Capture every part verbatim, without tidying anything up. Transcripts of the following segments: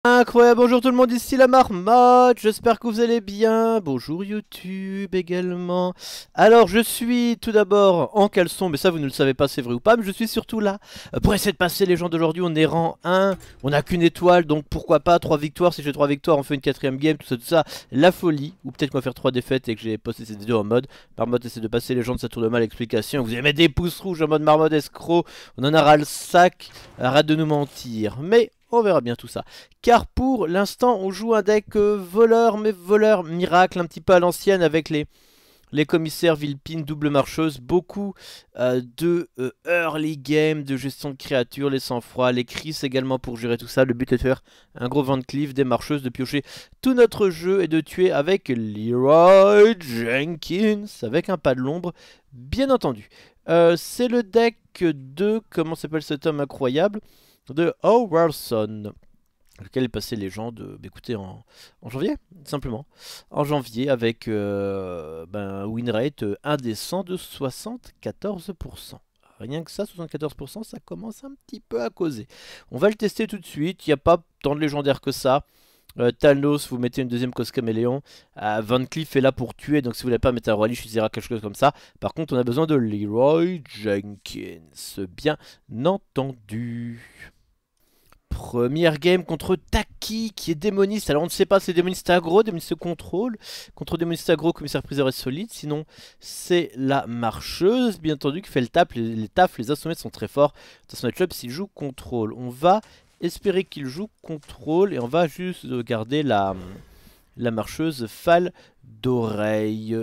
Incroyable, bonjour tout le monde, ici la marmotte, j'espère que vous allez bien, bonjour YouTube également. Alors je suis tout d'abord en caleçon, mais ça vous ne le savez pas c'est vrai ou pas, mais je suis surtout là euh, pour essayer de passer les gens d'aujourd'hui. On est rang un, on n'a qu'une étoile, donc pourquoi pas trois victoires. Si j'ai trois victoires on fait une quatrième game, tout ça tout ça, la folie. Ou peut-être qu'on va faire trois défaites et que j'ai posté cette vidéo en mode marmotte essaie de passer les gens de sa tour de mal explication. Vous allez mettre des pouces rouges en mode marmotte escroc, on en aura le sac, arrête de nous mentir. Mais on verra bien tout ça. Car pour l'instant, on joue un deck euh, voleur, mais voleur miracle, un petit peu à l'ancienne avec les, les commissaires Villepine, double marcheuse. Beaucoup euh, de euh, early game, de gestion de créatures, les sang-froid, les Chris également pour gérer tout ça. Le but est de faire un gros Van Cleef, des marcheuses, de piocher tout notre jeu et de tuer avec Leroy Jenkins, avec un pas de l'ombre, bien entendu. Euh, C'est le deck de, comment s'appelle cet homme incroyable, de Howardson, lequel est passé légende, bah, écoutez, en, en janvier, simplement. En janvier, avec euh, ben, win rate euh, indécent de soixante-quatorze pour cent. Rien que ça, soixante-quatorze pour cent, ça commence un petit peu à causer. On va le tester tout de suite, il n'y a pas tant de légendaires que ça. Euh, Thanos, vous mettez une deuxième cause caméléon. Euh, Van Cleef est là pour tuer, donc si vous voulez pas mettre un roi Lich, il quelque chose comme ça. Par contre, on a besoin de Leroy Jenkins, bien entendu. Première game contre Taki qui est démoniste. Alors on ne sait pas si c'est démoniste aggro, démoniste contrôle. Contre démoniste aggro, commissaire priseur est solide. Sinon c'est la marcheuse, bien entendu, qui fait le tap. Les, les tafs, les assommés sont très forts. Dans son match-up, s'il joue contrôle, on va espérer qu'il joue contrôle. Et on va juste garder la, la marcheuse Fall d'oreille.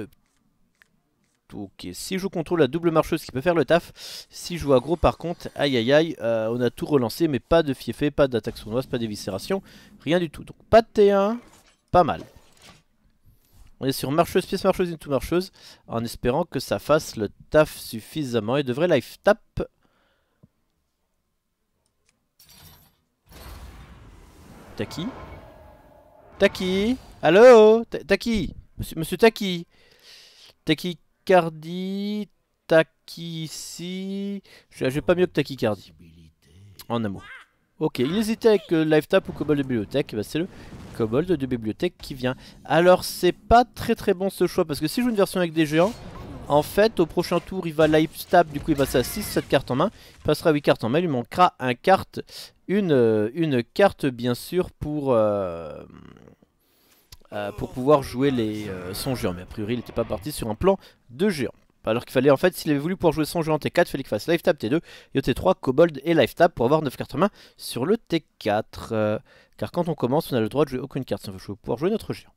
Ok, si je joue contrôle la double marcheuse qui peut faire le taf. Si je joue aggro par contre, aïe aïe aïe, euh, on a tout relancé mais pas de fiefé, pas d'attaque sournoise, pas d'éviscération, rien du tout. Donc pas de T un, pas mal. On est sur marcheuse, pièce marcheuse, une tout marcheuse, en espérant que ça fasse le taf suffisamment. Il devrait life tap. Taki Taki Allô Taki Monsieur, Monsieur Taki Tachycardie, Taki ici. Je vais pas mieux que tachycardie. En un mot. Ok, il hésitait avec euh, Life Tap ou Kobold de bibliothèque. Bah, c'est le Kobold de bibliothèque qui vient. Alors, c'est pas très très bon ce choix parce que si je joue une version avec des géants, en fait, au prochain tour, il va Life Tap. Du coup, il passe à six, sept cartes en main. Il passera huit cartes en main. Il lui manquera un carte. Une, euh, une carte, bien sûr, pour. Euh, Euh, pour pouvoir jouer les, euh, son géant. Mais a priori, il n'était pas parti sur un plan de géant. Alors qu'il fallait, en fait, s'il avait voulu pouvoir jouer son géant T quatre, il fallait qu'il fasse Life Tap T deux, et au T trois, Kobold et Life Tap pour avoir neuf cartes en main sur le T quatre. Euh, car quand on commence, on a le droit de jouer aucune carte. On veut pouvoir jouer notre géant.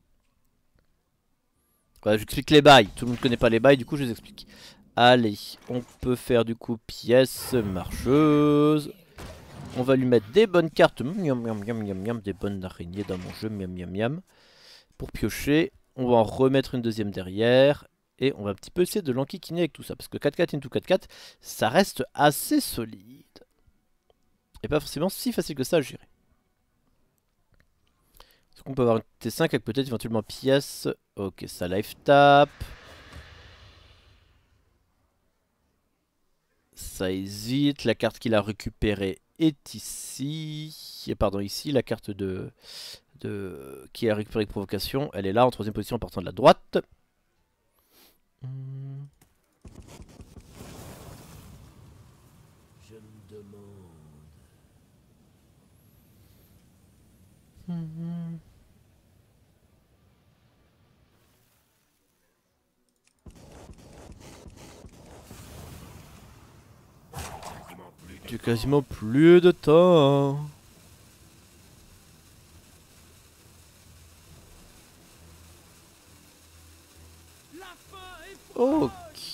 Voilà, j'explique les bails. Tout le monde ne connaît pas les bails, du coup, je les explique. Allez, on peut faire du coup pièce marcheuse. On va lui mettre des bonnes cartes. Miam, miam, miam, miam, miam, des bonnes araignées dans mon jeu. Miam, miam, miam. Pour piocher, on va en remettre une deuxième derrière. Et on va un petit peu essayer de l'enquiquiner avec tout ça. Parce que quatre quatre into quatre quatre, ça reste assez solide. Et pas forcément si facile que ça à gérer. Est-ce qu'on peut avoir une T cinq avec peut-être éventuellement pièce. Ok, ça life tap. Ça hésite. La carte qu'il a récupérée est ici. Et pardon, ici, la carte de... De... qui a récupéré avec provocation, elle est là en troisième position en partant de la droite. Hmm. Je me demande. Hmm. J'ai quasiment plus de temps. Ok.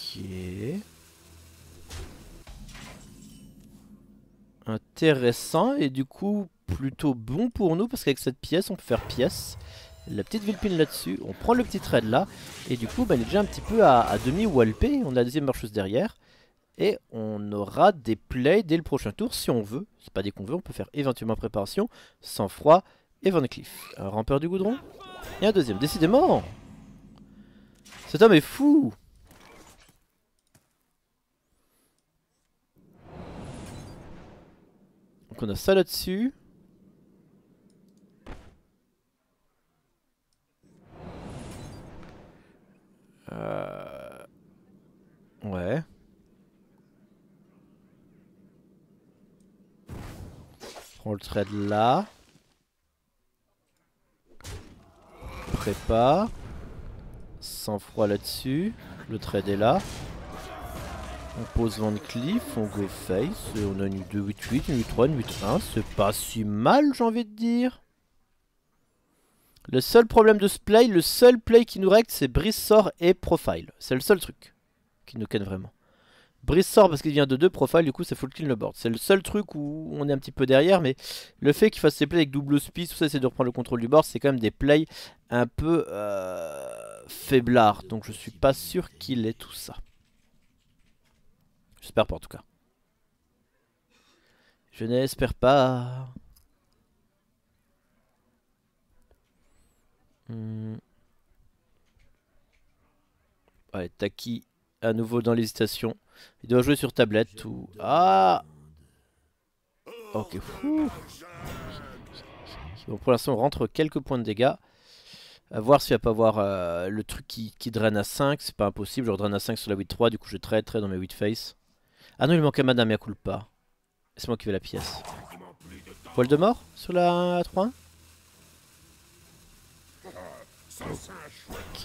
Intéressant et du coup plutôt bon pour nous parce qu'avec cette pièce on peut faire pièce. La petite Villepine là-dessus, on prend le petit trade là et du coup bah, il est déjà un petit peu à, à demi walpé. On a la deuxième marcheuse derrière et on aura des plays dès le prochain tour si on veut. C'est pas dès qu'on veut, on peut faire éventuellement préparation, sang-froid et Van Cleef. Un rampeur du goudron et un deuxième, décidément. Cet homme est fou. Donc on a ça là-dessus. On le trade là. Prépa. Sang-froid là-dessus. Le trade est là. On pose Van Cleef, on go face. Et on a une deux huit huit, une huit trois, une huit un. C'est pas si mal, j'ai envie de dire. Le seul problème de ce play, le seul play qui nous règle, c'est Brise sort et Profile. C'est le seul truc qui nous ken vraiment. Brise sort parce qu'il vient de deux, Profile, du coup c'est full kill le board. C'est le seul truc où on est un petit peu derrière, mais le fait qu'il fasse ses plays avec double speed, tout ça, c'est de reprendre le contrôle du board, c'est quand même des plays un peu euh, faiblards. Donc je suis pas sûr qu'il ait tout ça. J'espère pas en tout cas. Je n'espère pas. Hmm. Ouais, Taki à nouveau dans l'hésitation. Il doit jouer sur tablette ou... Ah. Ok. Ouh. Bon, pour l'instant on rentre quelques points de dégâts. À voir s'il va pas avoir euh, le truc qui, qui draine à cinq. C'est pas impossible. Je draine à cinq sur la huit trois. Du coup je trade trade dans mes huit face. Ah non, il manque un mana, mais à coule pas. C'est moi qui vais la pièce. Poil de mort sur la trois un. Ok.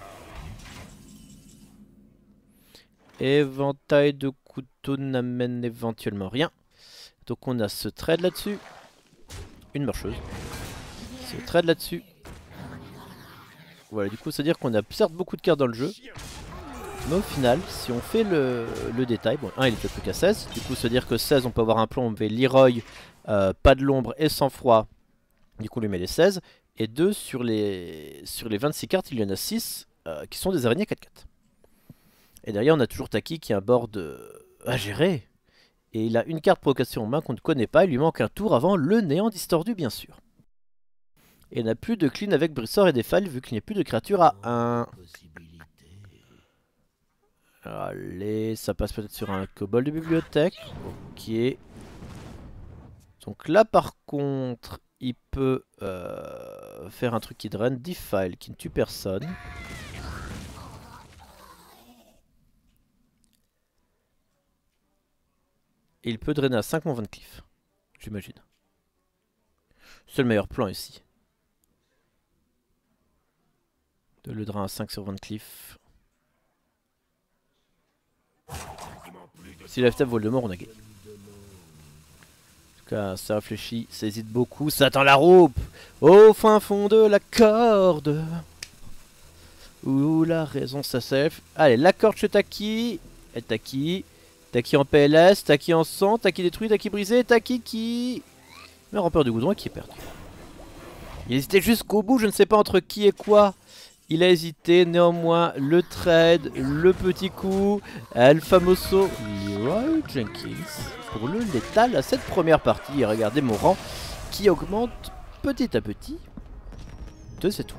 Éventail de couteau n'amène éventuellement rien. Donc on a ce trade là-dessus. Une marcheuse. Ce trade là-dessus. Voilà, du coup, c'est-à-dire qu'on a certes beaucoup de cartes dans le jeu. Mais au final, si on fait le, le détail, bon, un il est peut-être plus qu'à seize. Du coup, c'est-à-dire que seize, on peut avoir un plan, on fait Leroy, euh, pas de l'ombre et sang-froid. Du coup, on lui met les seize. Et deux, sur les, sur les vingt-six cartes, il y en a six euh, qui sont des araignées quatre quatre. Et derrière, on a toujours Taki qui a un board euh, à gérer. Et il a une carte provocation en main qu'on ne connaît pas. Il lui manque un tour avant le néant distordu, bien sûr. Et il n'a plus de clean avec Brissor et Défile vu qu'il n'y a plus de créatures à un. Allez, ça passe peut-être sur un kobold de bibliothèque. Ok. Donc là, par contre, il peut euh, faire un truc qui draine. Defile qui ne tue personne. Et il peut drainer à cinq mon Van Cleef, j'imagine. C'est le meilleur plan ici. De le drain à cinq sur Van Cleef. Si la F T F Voldemort, on a gagné. En tout cas, ça réfléchit, ça hésite beaucoup. Ça attend la roupe au fin fond de la corde. Où la raison s'assève. Allez, la corde chez Taki. Et Taki. Taki en P L S, Taki en sang, Taki détruit, Taki brisé, Taki qui... Mais rampeur de goudron qui est perdu. Il hésitait jusqu'au bout, je ne sais pas entre qui et quoi. Il a hésité, néanmoins, le trade, le petit coup, El Famoso Leroy Jenkins pour le létal à cette première partie. Et regardez mon rang qui augmente petit à petit. Deux étoiles.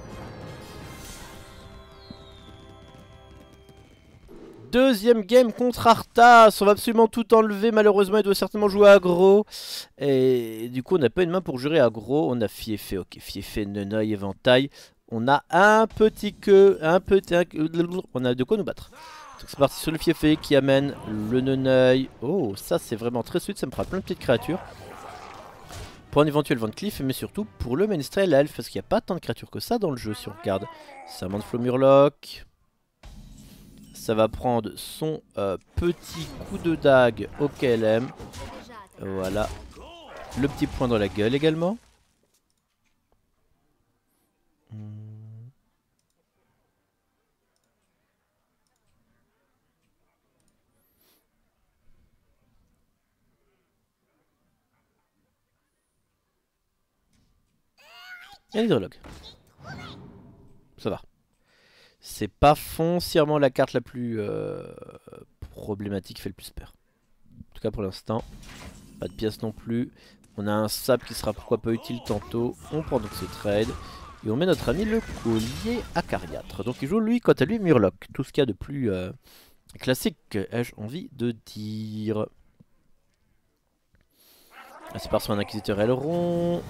Deuxième game contre Arthas. On va absolument tout enlever. Malheureusement, il doit certainement jouer aggro. Et du coup, on n'a pas une main pour jurer aggro. On a Fiefé. Ok, Fiefé, Neneuil, Éventail. On a un petit queue. Un petit. Un... On a de quoi nous battre. Donc c'est parti sur le Fiefé qui amène le Neneuil. Oh, ça c'est vraiment très sweet. Ça me fera plein de petites créatures. Pour un éventuel Van Cleef, mais surtout pour le Menstrel Elf. Parce qu'il n'y a pas tant de créatures que ça dans le jeu si on regarde. Serment de Murloc. Ça va prendre son euh, petit coup de dague au K L M. Voilà. Le petit point dans la gueule également. Hmm. Et un hydrologue. Ça va. C'est pas foncièrement la carte la plus euh, problématique qui fait le plus peur. En tout cas pour l'instant. Pas de pièces non plus. On a un sable qui sera pourquoi pas utile tantôt. On prend donc ce trade. Et on met notre ami le collier acariâtre. Donc il joue lui quant à lui Murloc. Tout ce qu'il y a de plus euh, classique, ai-je envie de dire. Là c'est parti sur un inquisiteur aileron.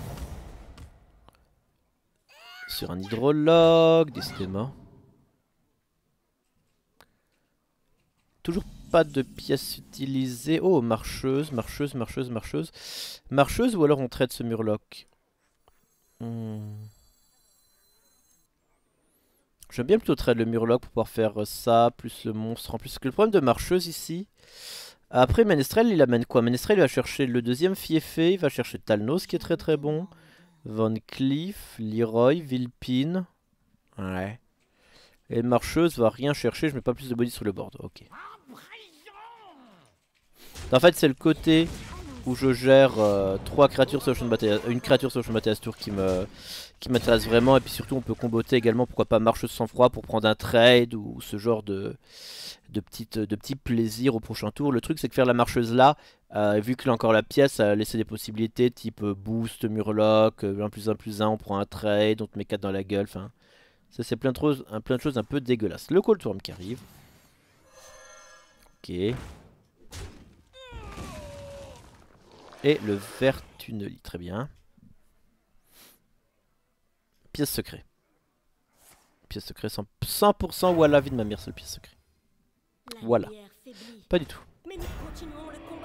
Sur un hydrologue, décidément. Toujours pas de pièces utilisées. Oh, marcheuse, marcheuse, marcheuse, marcheuse. Marcheuse ou alors on traite ce murloc. Hmm. J'aime bien plutôt trade le murloc pour pouvoir faire ça, plus le monstre en plus. Parce que le problème de marcheuse ici... Après Ménestrel, il amène quoi? Ménestrel, il va chercher le deuxième Fiefé, il va chercher Talnos qui est très très bon. Van Cleef, Leroy, Vilpin. Ouais. Et marcheuse va rien chercher, je mets pas plus de body sur le board. Ok. En fait, c'est le côté où je gère euh, trois créatures sur Ocean Bataille, une créature sur Ocean Bataille Tour qui me qui m'intéresse vraiment. Et puis surtout, on peut comboter également, pourquoi pas marcheuse sans froid pour prendre un trade ou ce genre de de petites de petits plaisirs au prochain tour. Le truc, c'est que faire la marcheuse là, euh, vu qu'il a encore la pièce, ça a laissé des possibilités type euh, boost, murloc, euh, un plus un plus un, on prend un trade, on te met quatre dans la gueule. Enfin, ça c'est plein de choses, un plein de choses un peu dégueulasses. Le Cold Worm qui arrive. Ok. Et le Vertuneli, très bien. Pièce secret. Pièce secret, cent pour cent Walla, vie de ma mère, c'est le pièce secret. Voilà. Pas du tout. Mais nous continuons le combat.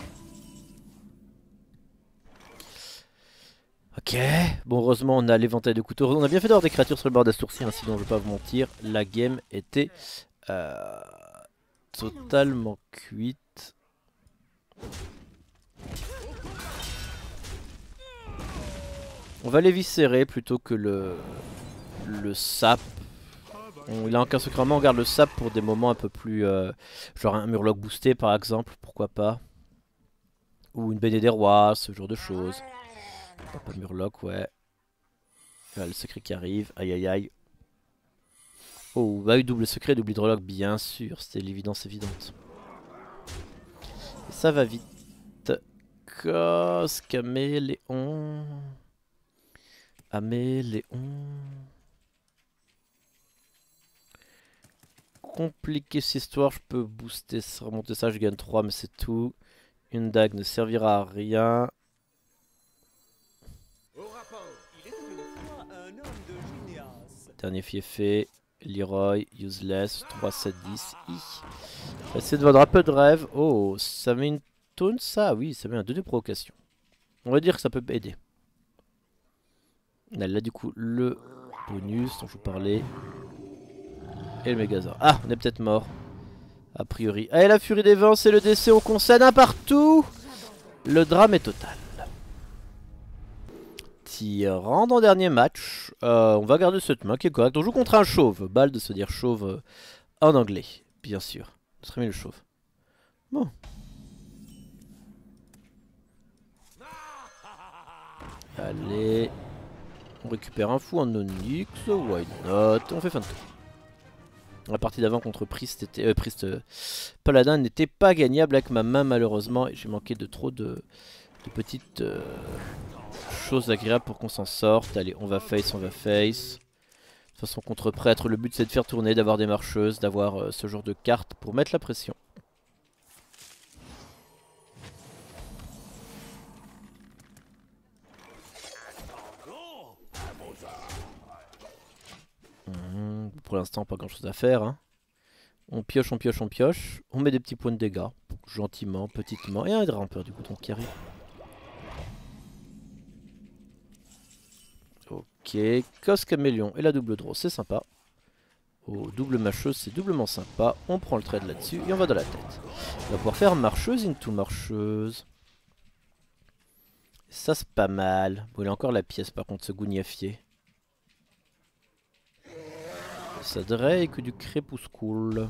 Ok. Bon, heureusement, on a l'éventail de couteaux. On a bien fait d'avoir des créatures sur le bord d'Astourci, hein, sinon je vais pas vous mentir. La game était euh, totalement cuite. On va l'éviscérer plutôt que le, le sap. On, il a encore secrètement, on garde le sap pour des moments un peu plus... Euh, genre un murloc boosté par exemple, pourquoi pas. Ou une B D des rois, ce genre de choses. Pas murloc, ouais. Là, le secret qui arrive, aïe aïe aïe. Oh, bah oui, double secret, double hydrologue, bien sûr, c'était l'évidence évidente. Et ça va vite. Cos, caméléon... Améléon. Compliqué cette histoire, je peux booster, remonter ça, je gagne trois mais c'est tout. Une dague ne servira à rien. Dernier fiefé, Leroy, useless, trois, sept, dix. I. On va essayer de vendre un peu de rêve. Oh, ça met une taunt ça? Oui, ça met un deux de provocation. On va dire que ça peut aider. Là, là du coup le bonus dont je vous parlais. Et le Mégazord. Ah, on est peut-être mort. A priori. Allez, la furie des vents, c'est le décès, on concède un partout. Le drame est total. Tirant dans dernier match. Euh, on va garder cette main qui est correcte. On joue contre un chauve. Balle de se dire chauve euh, en anglais, bien sûr. Très bien le chauve. Bon. Allez. On récupère un fou en Onyx. Why not? On fait fin de tour. La partie d'avant contre Priest, était, euh, Priest euh, Paladin n'était pas gagnable avec ma main malheureusement. Et j'ai manqué de trop de, de petites euh, choses agréables pour qu'on s'en sorte. Allez, on va face, on va face. De toute façon, contre prêtre, le but c'est de faire tourner, d'avoir des marcheuses, d'avoir euh, ce genre de cartes pour mettre la pression. Mmh, pour l'instant, pas grand chose à faire. Hein. On pioche, on pioche, on pioche. On met des petits points de dégâts. Gentiment, petitement. Et un rampeur du coup, donc qui arrive. Ok, Cos Caméléon et la double draw, c'est sympa. Oh, double marcheuse, c'est doublement sympa. On prend le trade là-dessus et on va dans la tête. On va pouvoir faire marcheuse into marcheuse. Ça, c'est pas mal. Bon, il a encore la pièce par contre, ce gougnafier. Ça Drake du crépuscule.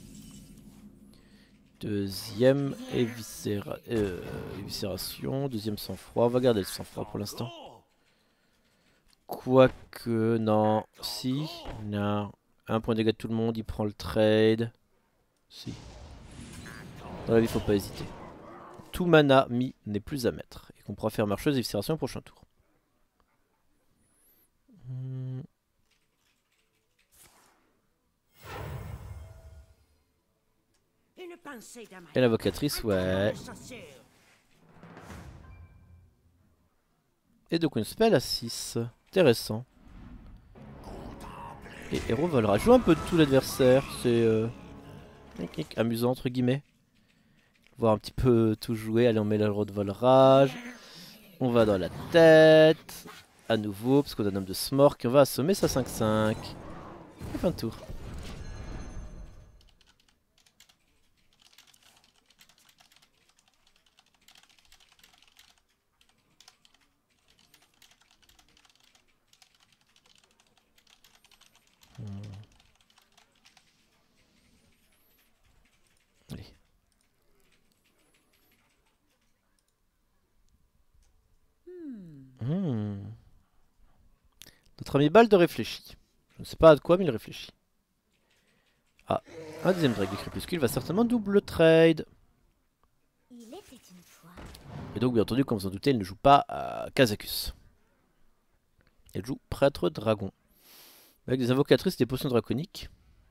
Deuxième éviscéra... euh, éviscération. Deuxième sang-froid. On va garder le sang-froid pour l'instant. Quoique, non. Si. Non. Un point de dégâts de tout le monde. Il prend le trade. Si. Dans la vie, faut pas hésiter. Tout mana mis n'est plus à mettre. Et qu'on pourra faire marcheuse éviscération au prochain tour. Hmm. Et l'invocatrice, ouais. Et donc une spell à six. Intéressant. Et héros volera. Joue un peu de tout l'adversaire. C'est euh, Amusant entre guillemets. Voir un petit peu tout jouer. Allez, on met le de vol rage. On va dans la tête. À nouveau, parce qu'on a un homme de Smork. Et on va assommer sa cinq cinq. Et fin de tour. Hmm. Allez. Hmm. Notre ami Balde réfléchit. Je ne sais pas à quoi, mais il réfléchit. Ah, un deuxième drake du crépuscule va certainement double trade. Et donc, bien entendu, comme vous en doutez, il ne joue pas à Kazakus. Il joue prêtre dragon. Avec des invocatrices et des potions draconiques.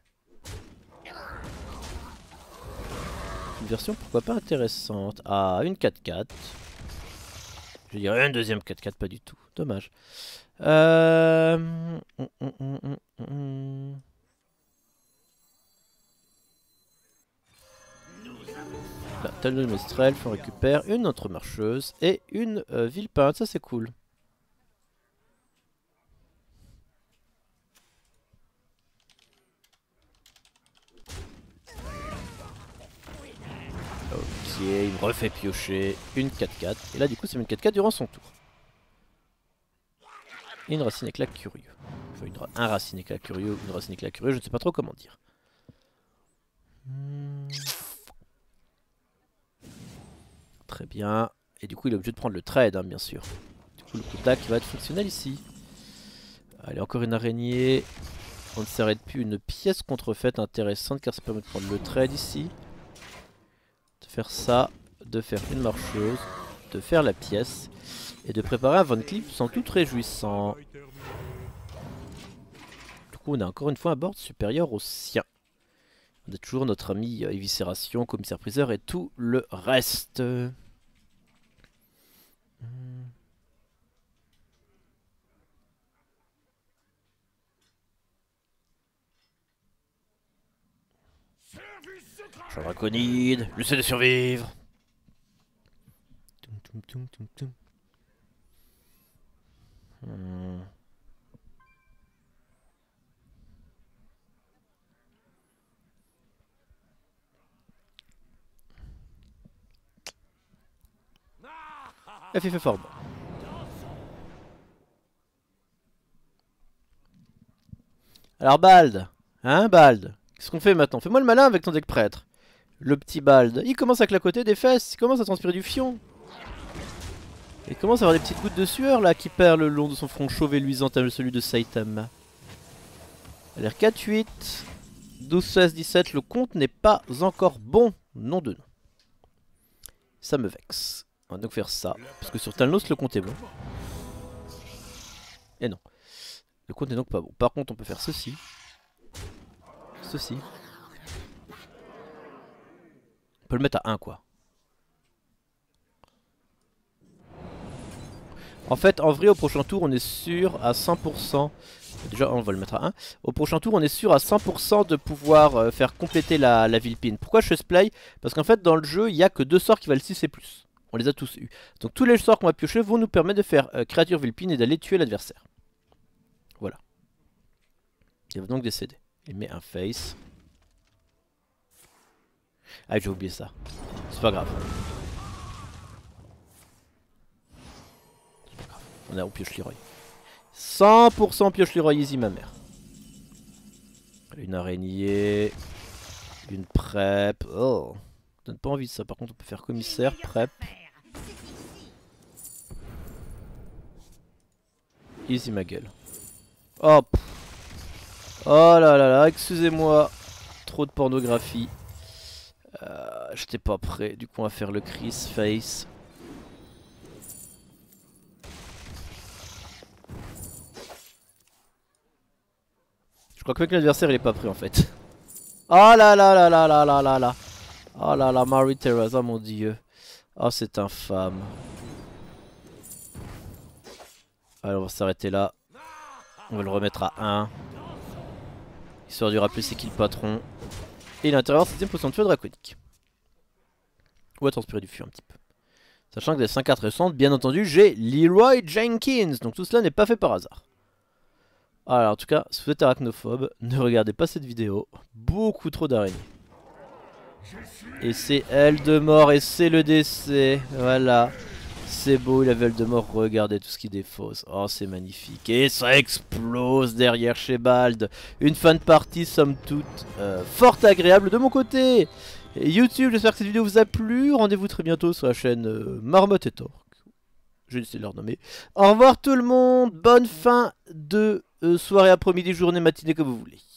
Une version pourquoi pas intéressante. Ah, une quatre quatre. Je dirais une deuxième quatre quatre, pas du tout. Dommage. Euh... La telle de Mestrel, on récupère une autre marcheuse et une euh, ville peinte, ça c'est cool. Ok, il me refait piocher une quatre quatre. Et là du coup c'est une quatre quatre durant son tour. Et une racine éclat curieux. Enfin, une, un racine éclat curieux, une racine éclat curieux, je ne sais pas trop comment dire. Hmm. Très bien. Et du coup il est obligé de prendre le trade hein, bien sûr. Du coup le coup d'attaque va être fonctionnel ici. Allez, encore une araignée. On ne s'arrête plus, une pièce contrefaite intéressante car ça permet de prendre le trade ici. De faire ça, de faire une marcheuse, de faire la pièce et de préparer un Von Cleef sans tout réjouissant. Du coup on a encore une fois un board supérieur au sien. On a toujours notre ami euh, éviscération, commissaire priseur et tout le reste. Hmm. Champ draconide, j'essaie de survivre. Toum, toum, toum, toum. Hmm. F fait fort bon. Alors Bald, hein Bald, qu'est-ce qu'on fait maintenant? Fais-moi le malin avec ton deck prêtre. Le petit Bald, il commence à clacoter des fesses, il commence à transpirer du fion. Il commence à avoir des petites gouttes de sueur là qui perlent le long de son front chauve et luisant tel celui de Saitama. A l'air quatre huit, douze seize dix-sept, le compte n'est pas encore bon, nom de nom. Ça me vexe. On va donc faire ça, parce que sur Talnos le compte est bon. Et non, le compte n'est donc pas bon. Par contre on peut faire ceci. Ceci. On peut le mettre à un quoi. En fait, en vrai, au prochain tour, on est sûr à cent pour cent. Déjà, on va le mettre à un. Au prochain tour, on est sûr à cent pour cent de pouvoir euh, faire compléter la, la Villepine. Pourquoi je play? Parce qu'en fait, dans le jeu, il n'y a que deux sorts qui valent six et plus. On les a tous eus. Donc, tous les sorts qu'on va piocher vont nous permettre de faire euh, créature Villepine et d'aller tuer l'adversaire. Voilà. Il va donc décéder. Il met un face. Ah, j'ai oublié ça. C'est pas grave. On a on pioche Leroy. cent pour cent pioche Leroy easy ma mère. Une araignée. Une prep. Oh. Donne pas envie de ça. Par contre on peut faire commissaire, prep. Easy ma gueule. Oh. Oh là là là. Excusez-moi. Trop de pornographie. Euh, J'étais pas prêt. Du coup on va faire le Chris face. Je crois que même l'adversaire il est pas prêt en fait. Oh là là là là là là là là. Oh là là, Marie Therese, oh mon dieu. Oh c'est infâme. Allez on va s'arrêter là. On va le remettre à un. Histoire de lui rappeler c'est qui le patron. Et l'intérieur, sixième potion de feu draconique. Ou à transpirer du feu un petit peu. Sachant que des cinq cartes récentes, bien entendu, j'ai Leroy Jenkins. Donc tout cela n'est pas fait par hasard. Alors en tout cas, si vous êtes arachnophobe, ne regardez pas cette vidéo. Beaucoup trop d'araignées. Et c'est Eldemort et c'est le décès. Voilà. C'est beau, il avait Eldemort. Regardez tout ce qui défausse. Oh, c'est magnifique. Et ça explose derrière chez Bald. Une fin de partie, somme toute, euh, fort agréable de mon côté. Et YouTube, j'espère que cette vidéo vous a plu. Rendez-vous très bientôt sur la chaîne euh, Marmotte et Torque. Je vais essayer de leur nommer. Au revoir tout le monde. Bonne fin de euh, soirée, après-midi, journée, matinée, comme vous voulez.